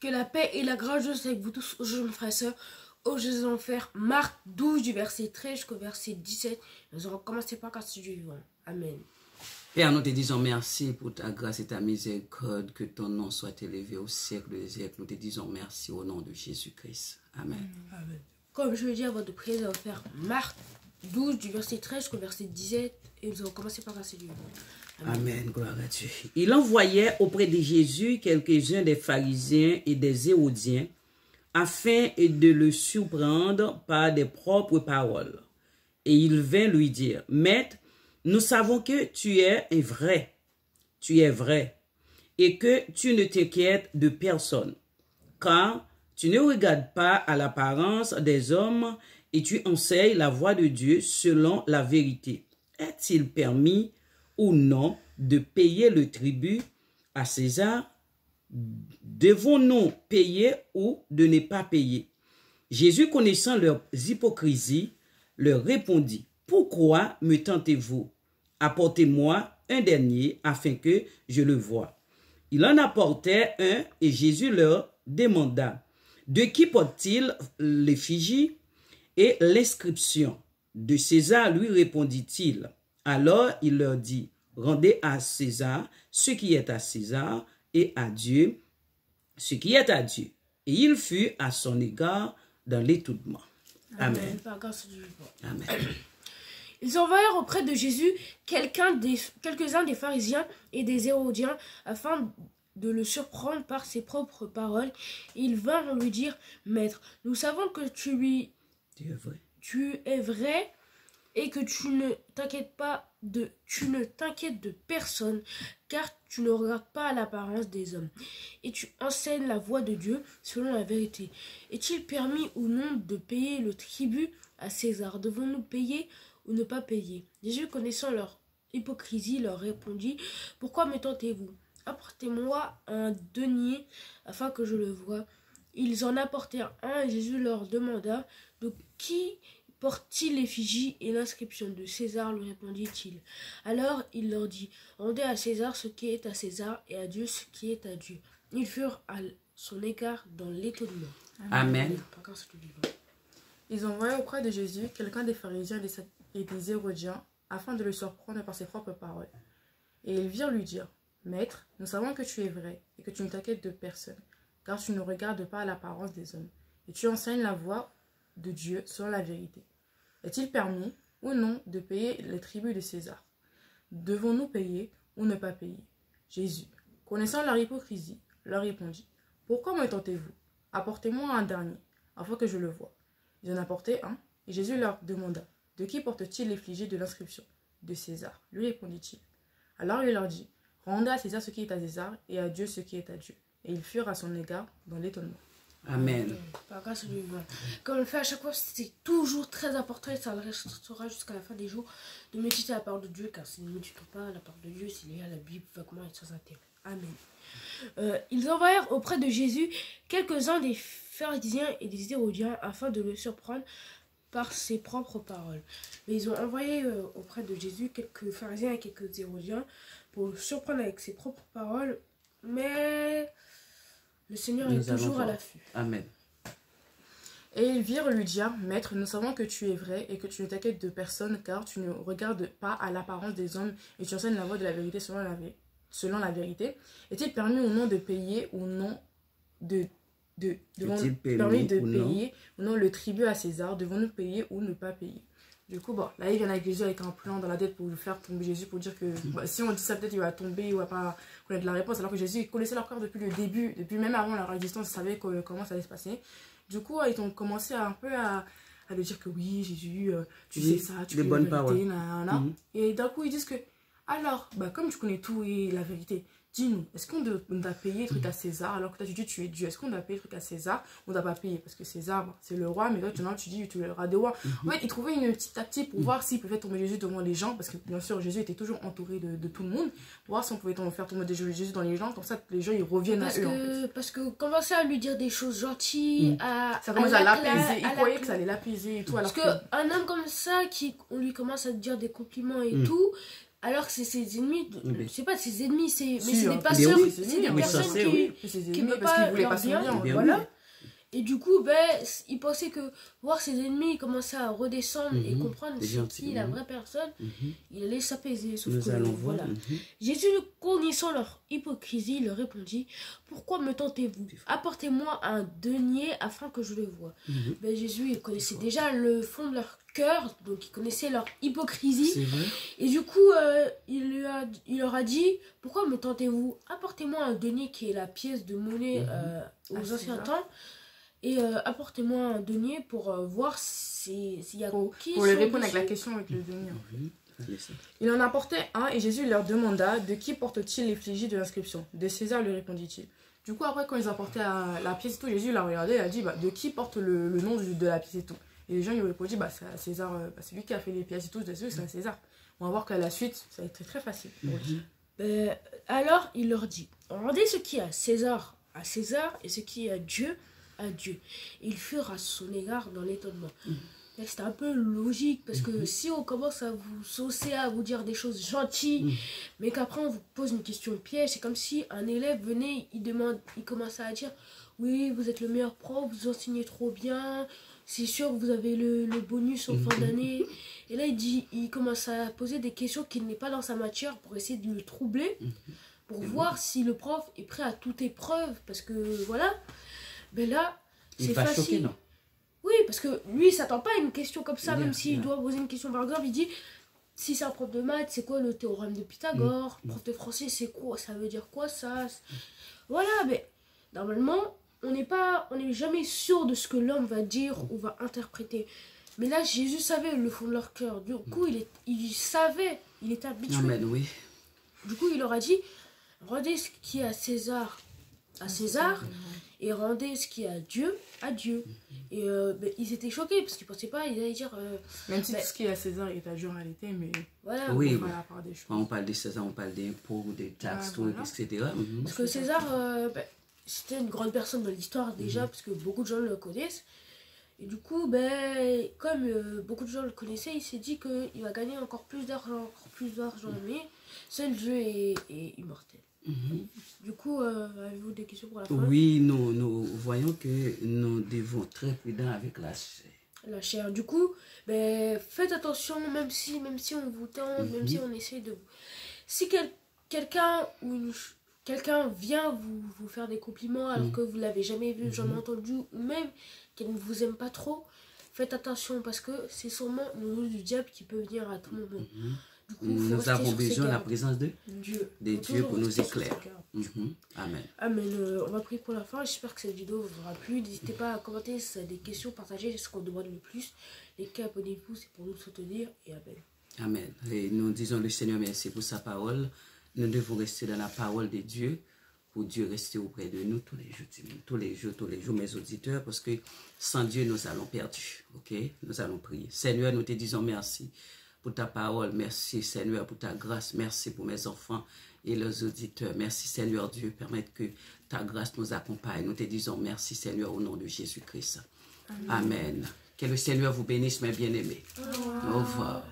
Que la paix et la grâce de Dieu soient avec vous tous aujourd'hui, mes frères et sœurs. Aujourd'hui, nous allons faire Marc 12 du verset 13 jusqu'au verset 17. Nous allons commencer par grâce du vivant. Amen. Père, nous te disons merci pour ta grâce et ta miséricorde, que ton nom soit élevé au siècle des siècles. Nous te disons merci au nom de Jésus-Christ. Amen. Amen. Comme je le dis avant de prier, nous allons faire Marc 12 du verset 13 jusqu'au verset 17. Et nous allons commencer par grâce du vivant. Amen, gloire à Dieu. Il envoyait auprès de Jésus quelques-uns des pharisiens et des hérodiens afin de le surprendre par des propres paroles. Et il vint lui dire, Maître, nous savons que tu es vrai, et que tu ne t'inquiètes de personne, car tu ne regardes pas à l'apparence des hommes et tu enseignes la voie de Dieu selon la vérité. Est-il permis ou non de payer le tribut à César? Devons-nous payer ou de ne pas payer? Jésus, connaissant leur hypocrisie, leur répondit, pourquoi me tentez-vous? Apportez-moi un dernier afin que je le voie. Il en apportait un et Jésus leur demanda, de qui porte-t-il l'effigie et l'inscription? De César, lui répondit-il. Alors il leur dit, rendez à César ce qui est à César et à Dieu ce qui est à Dieu. Et il fut à son égard dans l'étonnement. Amen. Amen. Ils envoyèrent auprès de Jésus quelques-uns des pharisiens et des hérodiens afin de le surprendre par ses propres paroles. Ils vinrent lui dire, Maître, nous savons que tu es vrai et que tu ne t'inquiètes de personne, car tu ne regardes pas à l'apparence des hommes, et tu enseignes la voie de Dieu selon la vérité. Est-il permis ou non de payer le tribut à César? Devons-nous payer ou ne pas payer? Jésus, connaissant leur hypocrisie, leur répondit, pourquoi me tentez-vous? Apportez-moi un denier afin que je le voie. Ils en apportèrent un et Jésus leur demanda, de qui porte-t-il l'effigie et l'inscription? De César, lui répondit-il. Alors il leur dit, rendez à César ce qui est à César et à Dieu ce qui est à Dieu. Ils furent à son égard dans l'étonnement. Amen. Ils envoyaient auprès de Jésus quelqu'un des pharisiens et des hérodiens afin de le surprendre par ses propres paroles. Et ils virent lui dire, Maître, nous savons que tu es vrai et que tu ne t'inquiètes de personne, car tu ne regardes pas à l'apparence des hommes, et tu enseignes la voie de Dieu selon la vérité. Est-il permis ou non de payer les tributs de César? Devons-nous payer ou ne pas payer? Jésus, connaissant leur hypocrisie, leur répondit, pourquoi me tentez-vous? Apportez-moi un dernier, afin que je le voie. Ils en apportaient un, et Jésus leur demanda, de qui porte-t-il l'effigie de l'inscription? De César, lui répondit-il. Alors il leur dit, rendez à César ce qui est à César, et à Dieu ce qui est à Dieu. Et ils furent à son égard dans l'étonnement. Amen. Par grâce du vivant. Comme on le fait à chaque fois, c'est toujours très important et ça le restera jusqu'à la fin des jours de méditer la parole de Dieu, car si nous ne méditons pas la parole de Dieu, c'est lié à la Bible vaguement et sans intérêt. Amen. Ils envoyèrent auprès de Jésus quelques-uns des pharisiens et des hérodiens afin de le surprendre par ses propres paroles. Mais ils ont envoyé auprès de Jésus quelques pharisiens et quelques hérodiens pour le surprendre avec ses propres paroles, mais le Seigneur est toujours à l'affût. Amen. Et ils virent lui dire, Maître, nous savons que tu es vrai et que tu ne t'inquiètes de personne, car tu ne regardes pas à l'apparence des hommes et tu enseignes la voie de la vérité selon la vérité. Est-il permis ou non de payer ou non payer ou non le tribut à César? Devons-nous payer ou ne pas payer? Du coup, bon, là, il vient avec Jésus avec un plan dans la tête pour lui faire tomber Jésus, pour dire que si on dit ça, peut-être il va tomber, il va pas connaître la réponse, alors que Jésus il connaissait leur cœur depuis le début, depuis même avant leur existence, il savait comment ça allait se passer. Du coup, ils ont commencé un peu à lui dire que oui, Jésus, tu sais ça, tu connais la vérité, Et d'un coup, ils disent que, alors, comme tu connais tout et la vérité, dis-nous, est-ce qu'on doit payer le truc à César alors que toi tu dis tu es Dieu? Est-ce qu'on doit payer le truc à César? On ne doit pas payer parce que César, c'est le roi, mais toi tu dis tu es le roi des rois. En fait, ils trouvaient une petite tactique pour voir s'ils pouvaient tomber Jésus devant les gens, parce que bien sûr Jésus était toujours entouré de tout le monde, pour voir si on pouvait faire tomber Jésus dans les gens, comme ça les gens ils reviennent à eux. En fait. Parce que commencer à lui dire des choses gentilles, ça commence à l'apaiser, ils croyaient que ça allait l'apaiser et tout. Parce qu'un homme comme ça, on lui commence à dire des compliments et tout, alors que c'est ses ennemis, Mais- c'est pas ses ennemis, mais Si, c'est hein. des Mais pasteurs, oui, c'est des oui, personnes ça, c'est, qui, oui. C'est ses qui ennemis veulent parce qu'ils voulaient leur pas son bien, bien. bien voilà. oui. Et du coup, il pensait que voir ses ennemis commencer à redescendre et comprendre C'est c'est gentil, qui la vraie personne, il allait s'apaiser. Sauf Nous que, allons voir. voilà. Jésus, connaissant leur hypocrisie, leur répondit: pourquoi me tentez-vous? Apportez-moi un denier afin que je le voie. Ben, Jésus, il connaissait déjà le fond de leur cœur, donc il connaissait leur hypocrisie. C'est vrai. Et du coup, il leur a dit: pourquoi me tentez-vous? Apportez-moi un denier qui est la pièce de monnaie aux Ah, anciens c'est ça. temps. Et apportez-moi un denier pour voir s'il y a qui Pour lui sont répondre avec la dessus. question avec le denier. Allez, ça. Il en apportait un et Jésus leur demanda: de qui porte-t-il l'effigie de l'inscription? De César, lui répondit-il. Du coup, après, quand ils apportaient la pièce et tout, Jésus l'a regardé et a dit: de qui porte le nom de la pièce et tout? Et les gens, ils lui ont répondu: c'est à César, c'est lui qui a fait les pièces et tout, c'est à César. On va voir qu'à la suite, ça va être très très facile pour lui. Alors il leur dit: rendez ce qui est à César et ce qui est à Dieu. Et ils furent à son égard dans l'étonnement. C'était un peu logique parce que si on commence à vous saucer, à vous dire des choses gentilles, mais qu'après on vous pose une question piège, c'est comme si un élève venait, il commençait à dire: oui, vous êtes le meilleur prof, vous enseignez trop bien, c'est sûr que vous avez le bonus en fin d'année. Et là il commence à poser des questions qui n'est pas dans sa matière pour essayer de le troubler, pour voir si le prof est prêt à toute épreuve, parce que voilà. Mais là, Il c'est va facile. choquer, non? Oui, parce que lui, il s'attend pas à une question comme ça, Bien, même s'il bien. doit poser une question par exemple, il dit: si c'est un prof de maths, c'est quoi le théorème de Pythagore? Prof de français, c'est quoi? Ça veut dire quoi ça? Voilà, mais normalement, on n'est jamais sûr de ce que l'homme va dire ou va interpréter. Mais là, Jésus savait le fond de leur cœur. Du coup, il savait, il était habitué. Amen, oui. Du coup, il leur a dit: rendez ce qui est à César, et rendez ce qui est à Dieu. Et ils étaient choqués parce qu'ils pensaient pas, ils allaient dire Même si tout ce qui est à César est à Dieu en réalité, mais voilà. Oui, on oui. va la part des choses. Quand on parle de César, on parle d'impôts, des taxes, Ouais, tout, voilà. etc. Parce que César, c'était une grande personne dans l'histoire déjà, parce que beaucoup de gens le connaissent. Et du coup, comme beaucoup de gens le connaissaient, il s'est dit qu'il va gagner encore plus d'argent, mais seul Dieu est immortel. Du coup, avez-vous des questions pour la fin? Oui, nous voyons que nous devons être très prudents avec la chair. La chair. Du coup, faites attention, même si on vous tente, même si on essaie de... Si quelqu'un vient vous faire des compliments alors que vous l'avez jamais vu, jamais entendu, ou même qu'elle ne vous aime pas trop, faites attention parce que c'est sûrement le nom du diable qui peut venir à tout moment. Du coup, faut Nous rester avons sur ses besoin de la gardes. présence de Dieu. Des Faut dieux toujours pour nous rester sur ses éclairer. gardes. Amen. Amen. On va prier pour la fin. J'espère que cette vidéo vous aura plu. N'hésitez pas à commenter si vous avez des questions, partagez ce qu'on demande le plus. Les cas, abonnez-vous, c'est pour nous soutenir. Et amen. Amen. Et nous disons le Seigneur merci pour sa parole. Nous devons rester dans la parole de Dieu, pour Dieu rester auprès de nous tous les jours, mes auditeurs, parce que sans Dieu, nous allons perdu. Ok? Nous allons prier. Seigneur, nous te disons merci pour ta parole. Merci, Seigneur, pour ta grâce. Merci pour mes enfants et leurs auditeurs. Merci, Seigneur Dieu, permettre que ta grâce nous accompagne. Nous te disons merci, Seigneur, au nom de Jésus-Christ. Amen. Que le Seigneur vous bénisse, mes bien-aimés. Au revoir.